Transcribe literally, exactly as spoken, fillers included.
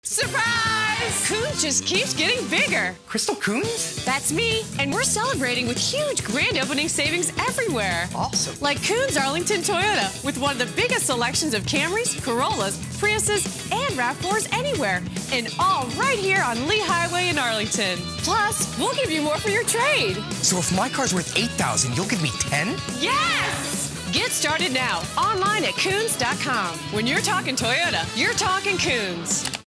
Surprise! Coons just keeps getting bigger. Crystal Coons? That's me, and we're celebrating with huge grand opening savings everywhere. Awesome. Like Coons Arlington Toyota, with one of the biggest selections of Camrys, Corollas, Priuses, and RAV fours anywhere, and all right here on Lee Highway in Arlington. Plus, we'll give you more for your trade. So if my car's worth eight thousand dollars, you'll give me ten? Yes! Get started now, online at coons dot com. When you're talking Toyota, you're talking Coons.